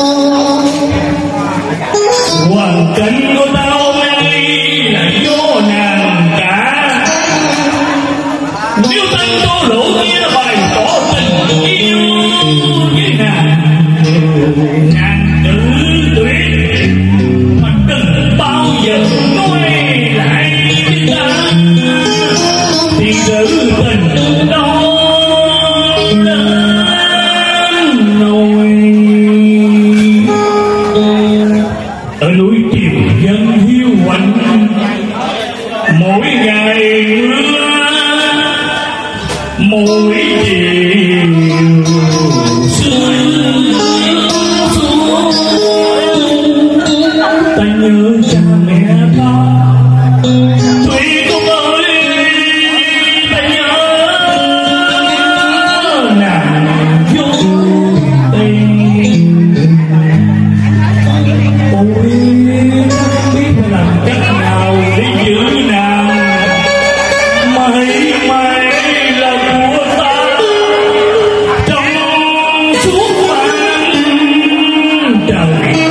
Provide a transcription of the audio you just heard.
Hoàn cảnh của tao mang đi là do nàng cả. Nếu thanh tô lộ kia bày tỏ tình yêu với nàng tử tuyệt mà đừng bao giờ nói lại với ta thì sự tình đó lớn nổi. Ở núi Triều Dân hiu quạnh mỗi ngày mưa, mỗi chiều sương xuống. Ta nhớ cha mẹ ta Thủy Cung ơi, ta nhớ nàng vô tình. Ôi biết phải làm cách nào để giữ nàng, mãi mãi là của ta trong suốt quãng trời.